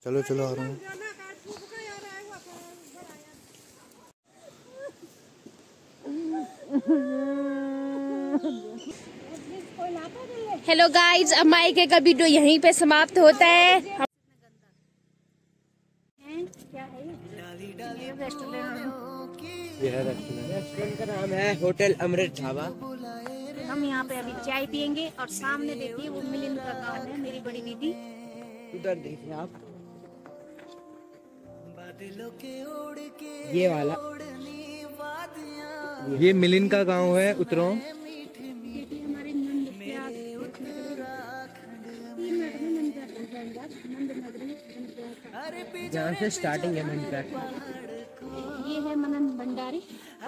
चलो चलो आ रहा हूँ। हेलो गाइज, अम्माई के का वीडियो यहीं पे समाप्त होता है। क्या है ये रेस्टोरेंट का नाम है होटल अमृत ढाबा। हम यहाँ पे अभी चाय पियेंगे और सामने देखिए वो मिलिंद का गाँव है, मेरी बड़ी दीदी। उधर देखिए आप, ये वाला ये मिलिंद का गांव है उतरो। जहाँ से स्टार्टिंग है मंदिर। ये है मनन भंडारी।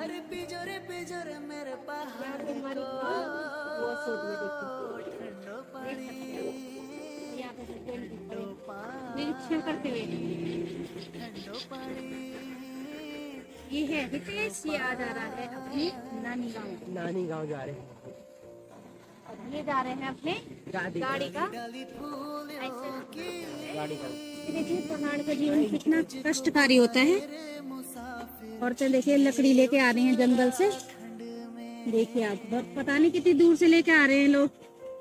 निरीक्षण करते हुए ये है हितेश, ये आ जा रहा है अपने नानी गाँव जा रहे हैं। ये जा रहे हैं अपने गाड़ी का। देखिए पहाड़ का जीवन कितना कष्टकारी होता है। औरतें देखिए लकड़ी लेके आ रही हैं जंगल से। देखिए आप, पता नहीं कितनी दूर से लेके आ रहे हैं लोग।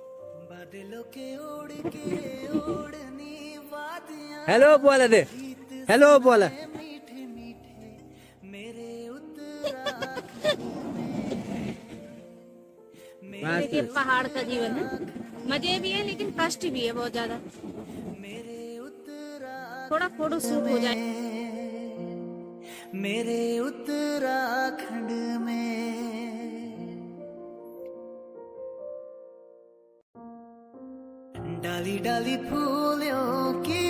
हेलो बोला दे, हेलो बोला। देखिए पहाड़ का जीवन है, मजे भी है लेकिन कष्ट भी है बहुत ज्यादा। थोड़ा फोटो शूट हो जाए। मेरे उत्तराखंड में डाली डाली फूलों की।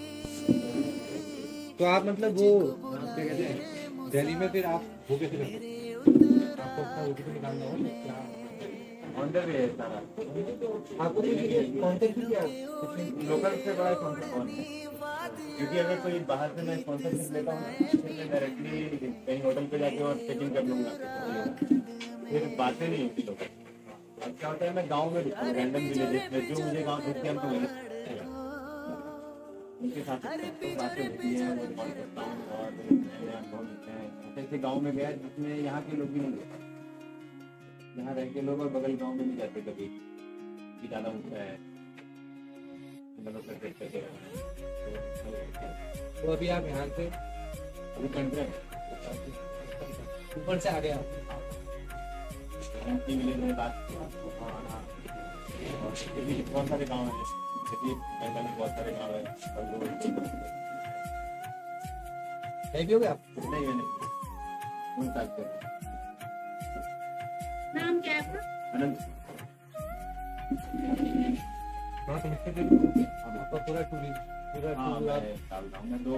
तो आप मतलब वो क्या कहते हैं दिल्ली में, फिर आप वो कैसे करते हैं? आपको अपना ओटीपी निकालना हो ऑनर है सारा। आपको कॉन्टेक्ट किया लोकल से बड़ा कॉन्टेक्ट कौन है? क्योंकि अगर कोई बाहर से मैं स्पॉन्सरशिप लेता हूँ फिर मैं डायरेक्टली कहीं होटल पे जाके और चेकिंग कर लूँगा, फिर बातें नहीं होती लोकल। अब क्या होता है, मैं गांव में रुकता हूँ रैंडम विलेजेस में, जो मुझे गांव दिखते हैं तो उनके साथ बातें होती हैं, मैं कॉल करता हूँ और नए अनुभव मिलते हैं। ऐसे गाँव में गया जिसमें यहाँ के लोग भी नहीं गए, यहाँ रह के लोग और बगल गांव में नहीं जाते कभी कि ज़्यादा ऊँचा है। तो अभी आप यहाँ से अभी ऊपर से आ गया बात। बहुत सारे गाँव हैं, बहुत सारे गाँव है। नहीं भी हो गया आप? नहीं नाम क्या है आपका? अनंत। आपका पूरा मैं 2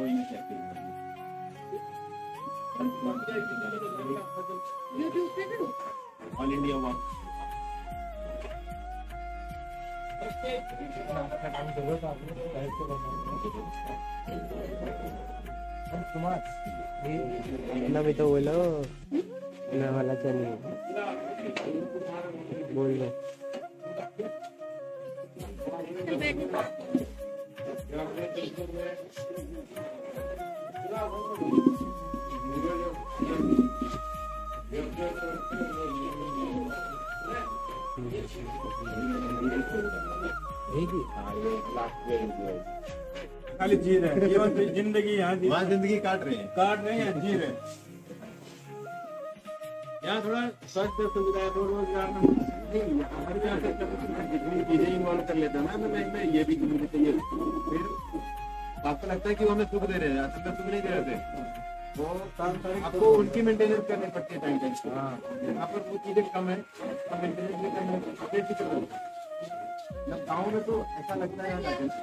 यूट्यूब पे ना ऑल इंडिया वॉक। ना भी तो बोलो ना वाला चलिए बोल दो। खाली जी रहे हैं, केवल जिंदगी यहाँ जिंदगी काट रहे हैं जी रहे हैं। यहाँ थोड़ा स्वास्थ्य सुविधा रोजगार जितनी चीजें इन्वॉल्व कर लेते हैं ना, तो मैं ये भी मुझे चाहिए। फिर आपको लगता है कि वो हमें सुख दे रहे हैं, असल में सुख नहीं दे रहे थे। वो आपको उनकी मेंटेनेंस करनी पड़ती है टाइम टाइम। यहाँ पर वो चीजें कम है, मेंटेनेंस भी करनी है। गाँव में तो ऐसा लगता है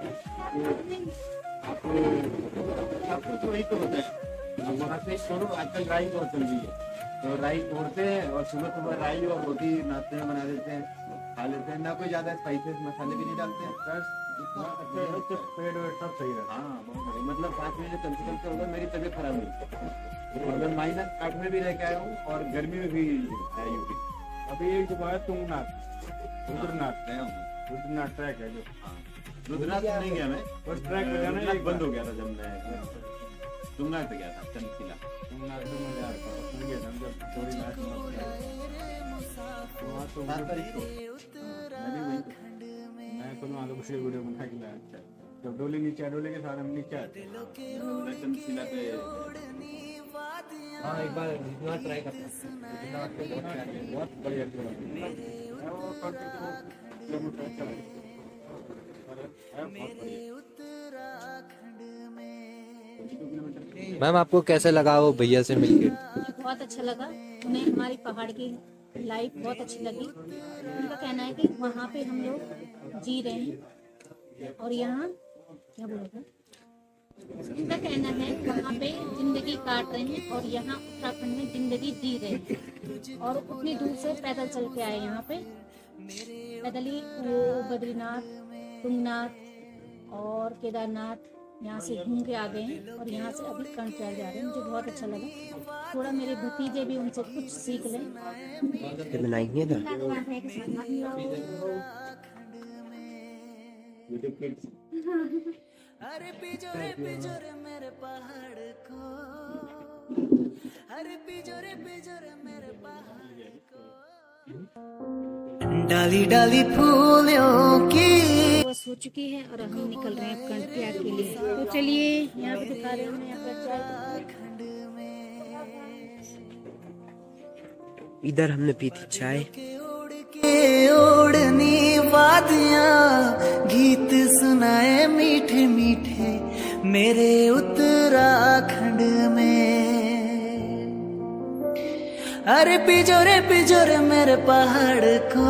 आप कुछ वही तो होता है। वहाँ से छोड़ो, आजकल राई बहुत चल रही है, तो राई तोड़ते हैं और सुबह सुबह राई और रोटी नाश्ते में बना देते हैं, खा लेते हैं। ना कोई ज्यादा स्पाइसेस मसाले भी नहीं डालते हैं, बस पेट वेट सब सही है। हाँ बहुत सही, मतलब 5 बजे चलते होगा मेरी तबीयत खराब हुई और मैं -8 में भी रह के आया हूँ और गर्मी में भी है यूपी। अभी एक जगह है तुंगनाथ, रुद्रनाथ ट्रैक है जो। रुद्रनाथ नहीं गया मैं, बस ट्रैक पे जाना एक बंद हो गया था जब मैं तुंगनाथ पे गया था, चंदखिला तुंगनाथ पे मैं गया था, उसमें गया था जब थोड़ी मैच वहाँ तो 7 तारीख को मैं तो वहाँ तो कुछ वीडियो बना के लाया। अच्छा जब डोले नीचे डोले के साथ हम नीचे आते चंदखिला पे। हाँ एक बार जितना ट्राई करते हैं बहुत बढ़िया मैम। आपको कैसे लगा वो भैया से मिलके? बहुत अच्छा लगा, उन्हें हमारी पहाड़ की लाइफ बहुत अच्छी लगी। उनका कहना है कि वहाँ पे हम लोग जी रहे हैं और यहाँ क्या बोलते हैं, उनका कहना है वहाँ पे जिंदगी काट रहे हैं और यहाँ उत्तराखंड में जिंदगी जी रहे हैं। और उतनी दूर से पैदल चल के आए यहाँ पे, पैदल ही वो बद्रीनाथ, तुंगनाथ और केदारनाथ यहाँ से घूम के आ गए हैं और यहाँ से अभी कर्णप्रयाग जा रहे हैं। मुझे बहुत अच्छा लगा, थोड़ा मेरे भतीजे भी उनसे कुछ सीख लें। बनाइए ना अरे पिजोरे पिजोरे मेरे पहाड़ को, अरे पिजोरे पिजोरे मेरे पहाड़ को, डाली डाली फूलों की बस हो चुकी है और हम निकल रहे हैं कर्णप्रयाग के लिए। तो चलिए यहाँ पे दिखा रहे हैं यहाँ पर चाय। इधर हमने पी थी चाय। ओढ़नी वादियाँ गीत सुनाए मीठे मीठे मेरे उत्तराखंड में। अरे पिजोरे पिजोरे मेरे पहाड़ को,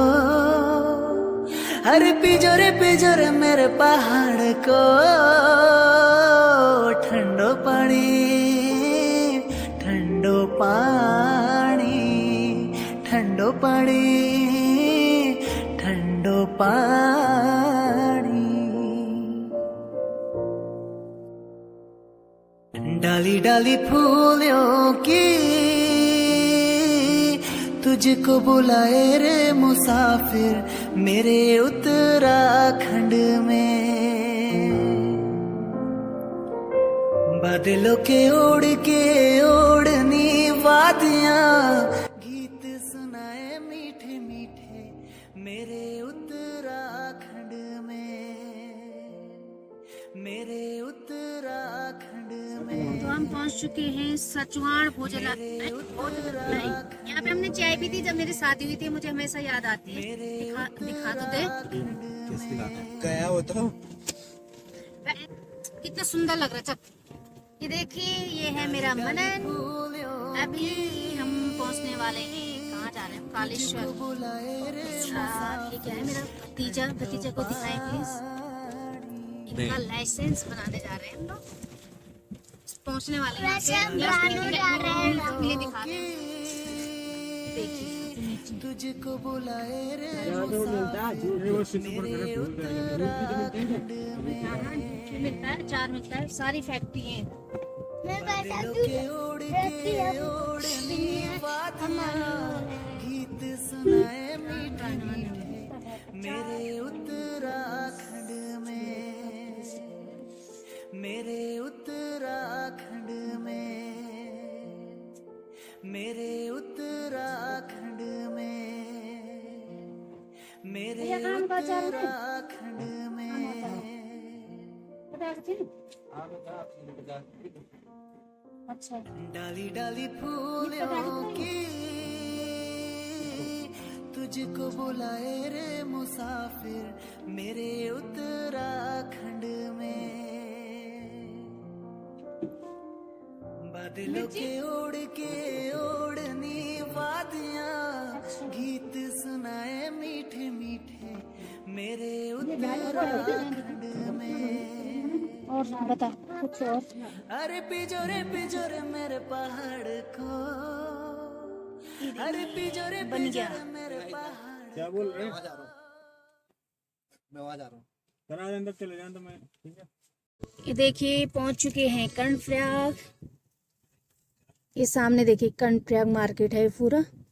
अरे पिजोरे पिजोरे मेरे पहाड़ को, ठंडो पानी ठंडो पानी ठंडो पानी ठंडो पानी। डाली डाली फूलों की तुझको बुलाए रे मुसाफिर मेरे उत्तराखंड में। बादलों के ओढ़ के ओढ़नी वादियाँ गीत सुनाए मीठे मीठे मेरे उत्तराखंड में, मेरे उत्तराखंड में। तो हम पहुंच चुके हैं सचवाड़ भोजनालय। यहाँ पे हमने चाय पी थी जब मेरी शादी हुई थी, मुझे हमेशा याद आती है। दिखा तो दे गया वो तो कितना सुंदर लग रहा है। चल ये देखिए, ये है मेरा मनन। अभी हम पहुंचने वाले हैं, कहाँ जा रहे हैं? कालेश्वर। ये क्या है? मेरा भतीजा, भतीजा को दिखाएं प्लीज। इनका लाइसेंस बनाने जा रहे हैं हम लोग, पहुंचने वाले हैं। देखिए तुझको बुलाए रे मिलता है, 4 मिलता है, सारी फैक्ट्री है। गीत सुनाए मीठे मीठे मेरे उत्तराखंड में, मेरे उत्तराखंड में, मेरे उत्तराखंड में, मेरे उत्तराखंड में। अच्छा डाली डाली फूलों की तुझको बुलाए रे मुसाफिर मेरे उत्तराखंड में। बादलों के ओढ़ के ओढ़नी वादियाँ गीत सुनाए मीठे मीठे मेरे उत्तराखंड में। और बता कुछ और। अरे पिजोरे पिजोरे मेरे पहाड़ को, अरे पिजोरे पिजोरे मेरे पहाड़। क्या बोल रहे हैं? मैं वहाँ जा रहा हूँ। चला अंदर चले जाए तो मैं ठीक है। ये देखिए पहुंच चुके हैं कर्णप्रयाग। ये सामने देखिए कर्णप्रयाग मार्केट है पूरा।